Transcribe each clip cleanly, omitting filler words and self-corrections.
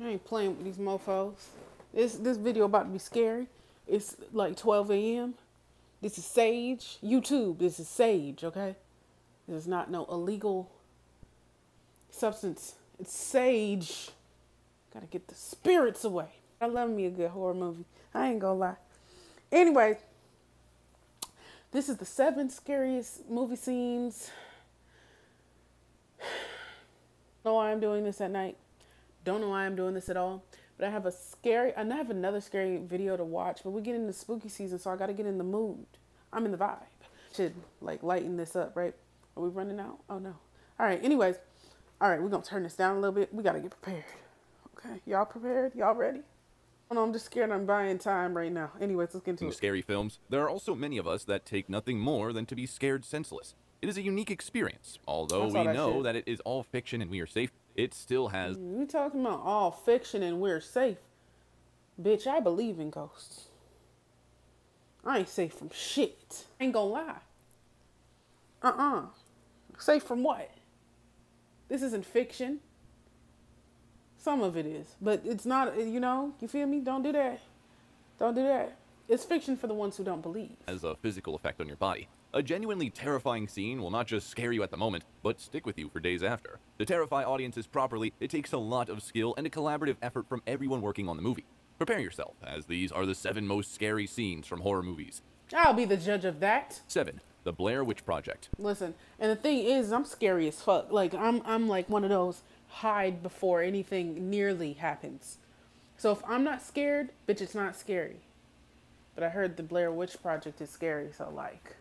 I ain't playing with these mofos. This video about to be scary. It's like 12 a.m. This is Sage. YouTube, this is Sage, okay? This is not no illegal substance. It's Sage. Gotta get the spirits away. I love me a good horror movie. I ain't gonna lie. Anyway, this is the 7 scariest movie scenes. Don't know why I'm doing this at night. Don't know why I'm doing this at all. But I have another scary video to watch. But we get into spooky season, so I gotta get in the mood. I'm in the vibe. Should like lighten this up, right? Are we running out? Oh no. All right. Anyways, all right. We're gonna turn this down a little bit. We gotta get prepared. Okay, y'all prepared? Y'all ready? Oh no, I'm just scared. I'm buying time right now. Anyways, let's get into it. Scary films. There are also many of us that take nothing more than to be scared senseless. It is a unique experience. Although we know that it is all fiction and we are safe, it still has. You talking about all fiction and we're safe? Bitch, I believe in ghosts. I ain't safe from shit. I ain't gonna lie. Safe from what? This isn't fiction. Some of it is, but it's not, you know, you feel me? Don't do that. Don't do that. It's fiction for the ones who don't believe. Has a physical effect on your body. A genuinely terrifying scene will not just scare you at the moment, but stick with you for days after. To terrify audiences properly, it takes a lot of skill and a collaborative effort from everyone working on the movie. Prepare yourself, as these are the 7 most scary scenes from horror movies. I'll be the judge of that. 7. The Blair Witch Project. Listen, and the thing is, I'm scary as fuck. Like, I'm like one of those hide before anything nearly happens. So if I'm not scared, bitch, it's not scary. But I heard the Blair Witch Project is scary, so like,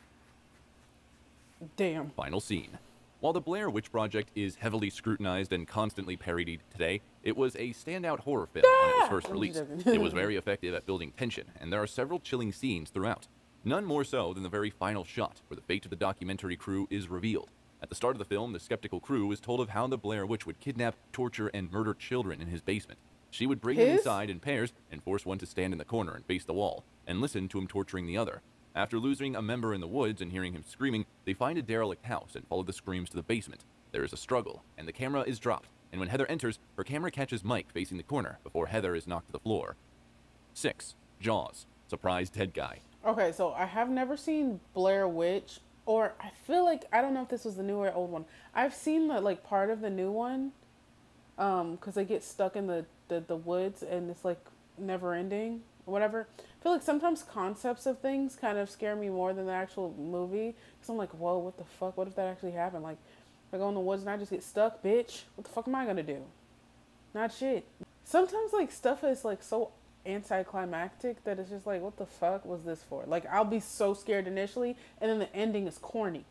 damn. Final scene. While the Blair Witch Project is heavily scrutinized and constantly parodied today, it was a standout horror film when it was first released. It was very effective at building tension, and there are several chilling scenes throughout. None more so than the very final shot, where the fate of the documentary crew is revealed. At the start of the film, the skeptical crew is told of how the Blair Witch would kidnap, torture, and murder children in his basement. She would bring them inside in pairs and force one to stand in the corner and face the wall, and listen to him torturing the other. After losing a member in the woods and hearing him screaming, they find a derelict house and follow the screams to the basement. There is a struggle, and the camera is dropped, and when Heather enters, her camera catches Mike facing the corner before Heather is knocked to the floor. 6. Jaws. Surprise dead guy. Okay, so I have never seen Blair Witch, or I feel like, I don't know if this was the new or old one. I've seen the, like, part of the new one, because they get stuck in the woods, and it's, like, never ending, or whatever. I feel like sometimes concepts of things kind of scare me more than the actual movie, because I'm like, whoa, what the fuck, what if that actually happened? Like, if I go in the woods and I just get stuck, bitch, what the fuck am I gonna do? Not shit. Sometimes, like, stuff is, like, so anticlimactic that it's just like, what the fuck was this for? Like, I'll be so scared initially, and then the ending is corny.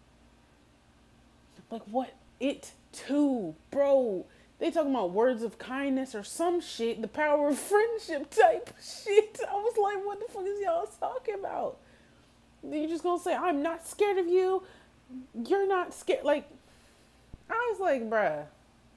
Like, what? It too, bro. They talking about words of kindness or some shit, the power of friendship type shit. I was like, what the fuck is y'all talking about? You just gonna say, I'm not scared of you? You're not scared? Like, I was like, bruh,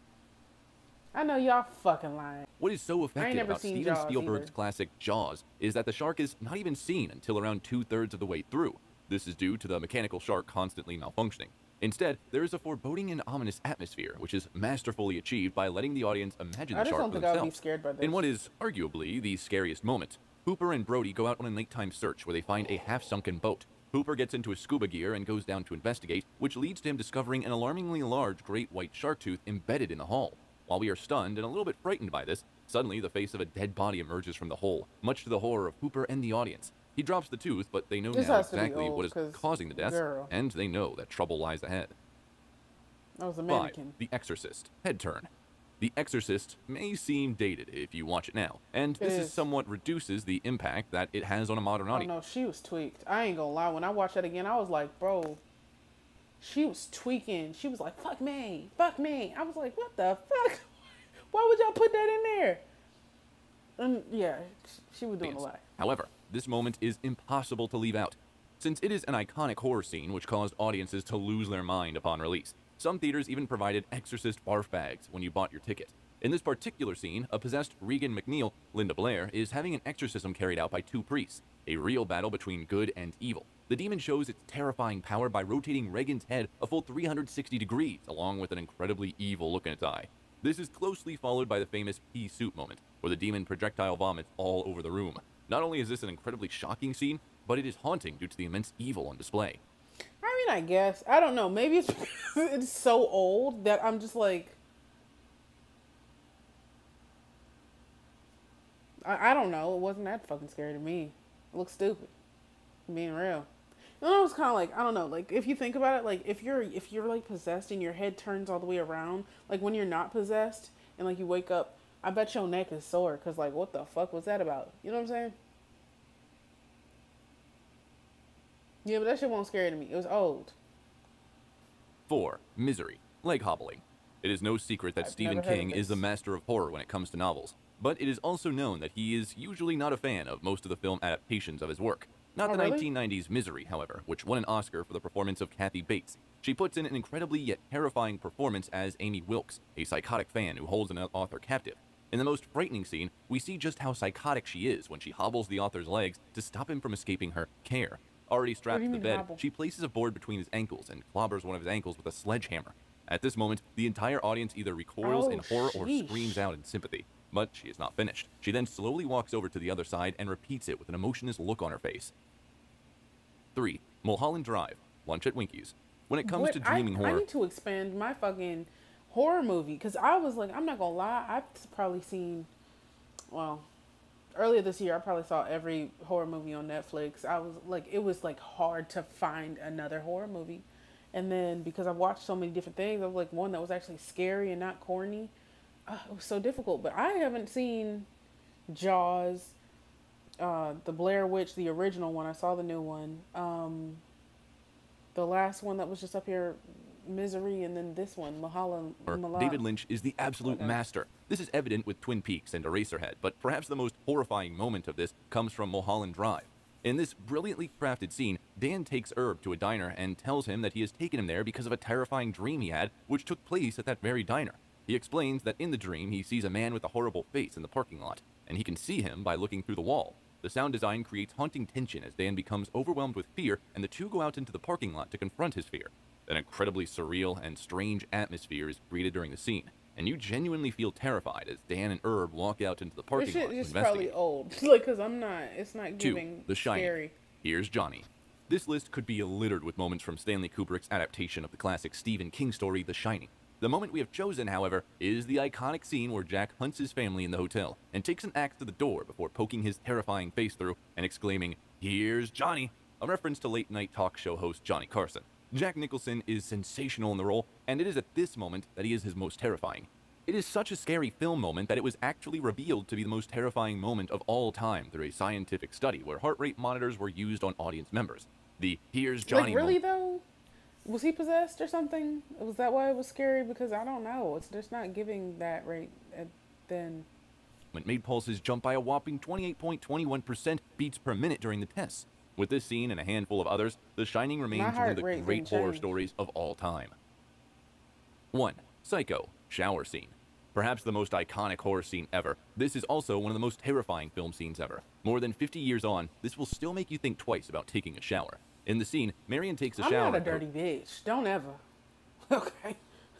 I know y'all fucking lying. What is so effective about Steven Spielberg's either. classic Jaws is that the shark is not even seen until around 2/3 of the way through. This is due to the mechanical shark constantly malfunctioning. Instead, there is a foreboding and ominous atmosphere, which is masterfully achieved by letting the audience imagine the shark for themselves. Scared by this. In what is arguably the scariest moment, Hooper and Brody go out on a nighttime search where they find a half-sunken boat. Hooper gets into his scuba gear and goes down to investigate, which leads to him discovering an alarmingly large great white shark tooth embedded in the hull. While we are stunned and a little bit frightened by this, suddenly the face of a dead body emerges from the hole, much to the horror of Hooper and the audience. He drops the tooth, but they know now exactly what is causing the death, and they know that trouble lies ahead. That was a mannequin. 5. The Exorcist. Head turn. The Exorcist may seem dated if you watch it now, and this is somewhat reduces the impact that it has on a modern audience. Oh no, she was tweaked. I ain't gonna lie, when I watched that again, I was like, bro, she was tweaking. She was like, fuck me, fuck me. I was like, what the fuck? Why would y'all put that in there? And yeah, she was doing a lot. However, this moment is impossible to leave out, since it is an iconic horror scene which caused audiences to lose their mind upon release. Some theaters even provided Exorcist barf bags when you bought your ticket. In this particular scene, a possessed Regan MacNeil, Linda Blair, is having an exorcism carried out by 2 priests, a real battle between good and evil. The demon shows its terrifying power by rotating Regan's head a full 360 degrees, along with an incredibly evil look in its eye. This is closely followed by the famous pea soup moment, where the demon projectile vomits all over the room. Not only is this an incredibly shocking scene, but it is haunting due to the immense evil on display. I mean, I guess. I don't know. Maybe it's because it's so old that I'm just like, I don't know. It wasn't that fucking scary to me. It looks stupid. Being real. And I was kind of like, I don't know, like if you think about it, like if you're like possessed and your head turns all the way around, like when you're not possessed and like you wake up, I bet your neck is sore because like what the fuck was that about? You know what I'm saying? Yeah, but that shit won't scare to me. It was old. 4. Misery. Leg hobbling. It is no secret that Stephen King is the master of horror when it comes to novels, but it is also known that he is usually not a fan of most of the film adaptations of his work. Not the 1990s Misery, however, which won an Oscar for the performance of Kathy Bates. She puts in an incredibly yet terrifying performance as Amy Wilkes, a psychotic fan who holds an author captive. In the most frightening scene, we see just how psychotic she is when she hobbles the author's legs to stop him from escaping her care. Already strapped to the bed, she places a board between his ankles and clobbers one of his ankles with a sledgehammer. At this moment, the entire audience either recoils in horror or screams out in sympathy. But she is not finished. She then slowly walks over to the other side and repeats it with an emotionless look on her face. 3. Mulholland Drive. Lunch at Winkies. When it comes to dreaming horror... I need to expand my fucking horror movie. Because I was like, I'm not going to lie. I've probably seen... Well, earlier this year, I probably saw every horror movie on Netflix. I was like... It was like hard to find another horror movie. And then because I watched so many different things, I was like one that was actually scary and not corny. It was so difficult. But I haven't seen Jaws... the Blair Witch, the original one. I saw the new one. The last one that was just up here, Misery, and then this one, Mulholland. David Lynch is the absolute master. This is evident with Twin Peaks and Eraserhead, but perhaps the most horrifying moment of this comes from Mulholland Drive. In this brilliantly crafted scene, Dan takes Herb to a diner and tells him that he has taken him there because of a terrifying dream he had, which took place at that very diner. He explains that in the dream, he sees a man with a horrible face in the parking lot, and he can see him by looking through the wall. The sound design creates haunting tension as Dan becomes overwhelmed with fear, and the two go out into the parking lot to confront his fear. An incredibly surreal and strange atmosphere is created during the scene, and you genuinely feel terrified as Dan and Herb walk out into the parking lot to investigate. This shit is probably old, like, because it's not giving 2. The Shining. Scary. Here's Johnny. This list could be littered with moments from Stanley Kubrick's adaptation of the classic Stephen King story, The Shining. The moment we have chosen, however, is the iconic scene where Jack hunts his family in the hotel and takes an axe to the door before poking his terrifying face through and exclaiming, "Here's Johnny," a reference to late-night talk show host Johnny Carson. Jack Nicholson is sensational in the role, and it is at this moment that he is his most terrifying. It is such a scary film moment that it was actually revealed to be the most terrifying moment of all time through a scientific study where heart rate monitors were used on audience members. The "Here's Johnny" Like, really, though? Was he possessed or something? Was that why it was scary? Because I don't know. It's just not giving that rate then. When made pulses jump by a whopping 28.21% beats per minute during the tests. With this scene and a handful of others, The Shining remains one of the great horror stories of all time. 1. Psycho. Shower scene. Perhaps the most iconic horror scene ever, this is also one of the most terrifying film scenes ever. More than 50 years on, this will still make you think twice about taking a shower. In the scene, Marion takes a shower. I'm not a dirty bitch. Don't ever. Okay.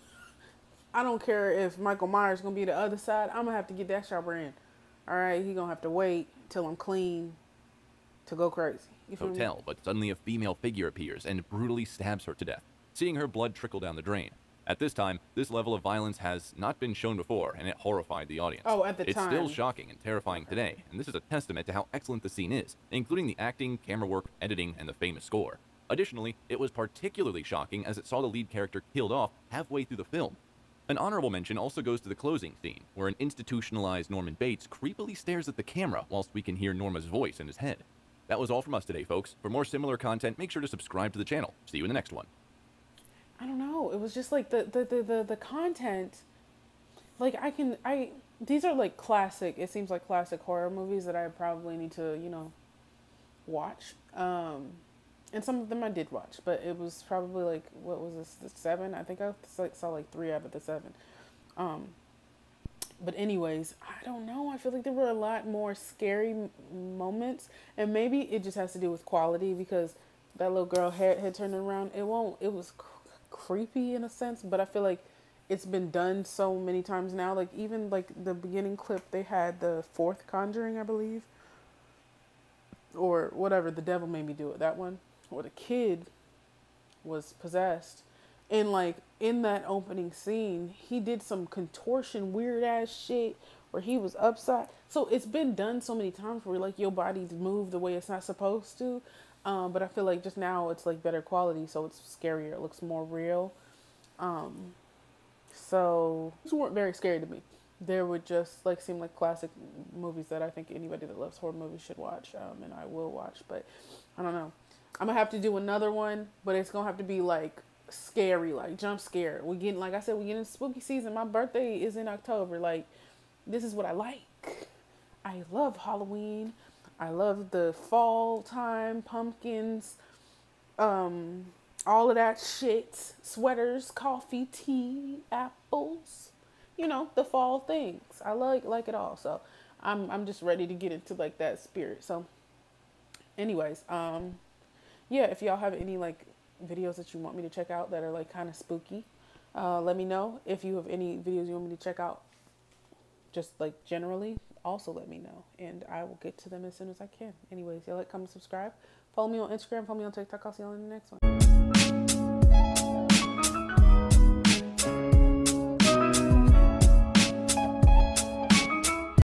I don't care if Michael Myers is going to be the other side. I'm going to have to get that shower in. All right? He's going to have to wait till I'm clean to go crazy. You feel me? But suddenly a female figure appears and brutally stabs her to death, seeing her blood trickle down the drain. At this time, this level of violence has not been shown before, and it horrified the audience. Oh, at the time. It's still shocking and terrifying today, and this is a testament to how excellent the scene is, including the acting, camera work, editing, and the famous score. Additionally, it was particularly shocking as it saw the lead character killed off halfway through the film. An honorable mention also goes to the closing scene, where an institutionalized Norman Bates creepily stares at the camera whilst we can hear Norma's voice in his head. That was all from us today, folks. For more similar content, make sure to subscribe to the channel. See you in the next one. I don't know. It was just like the content. Like these are like classic. It seems like classic horror movies that I probably need to watch. And some of them I did watch, but it was probably like, what was this? The 7? I think I saw like 3 out of the 7. But anyways, I don't know. I feel like there were a lot more scary moments, and maybe it just has to do with quality because that little girl head turning around. It was creepy in a sense, but I feel like it's been done so many times now. Like even like the beginning clip, they had the fourth Conjuring, I believe, or whatever. The Devil Made Me Do It. That one, where the kid was possessed, and like in that opening scene, he did some contortion, weird ass shit where he was upside. So it's been done so many times where like your body's moved the way it's not supposed to. But I feel like just now it's like better quality, so it's scarier. It looks more real. So these weren't very scary to me. They would just like seem like classic movies that I think anybody that loves horror movies should watch, and I will watch. But I don't know. I'm gonna have to do another one, but it's gonna have to be like scary, like jump scare. We getting, like I said, we getting spooky season. My birthday is in October. Like, this is what I like. I love Halloween. I love the fall time, pumpkins, all of that shit. Sweaters, coffee, tea, apples. You know, the fall things. I like it all. So I'm just ready to get into like that spirit. So anyways, yeah, if y'all have any like videos that you want me to check out that are like kind of spooky, let me know. If you have any videos you want me to check out, just like generally, also let me know, and I will get to them as soon as I can. Anyways, y'all like, comment, subscribe, follow me on Instagram, follow me on TikTok. I'll see y'all in the next one.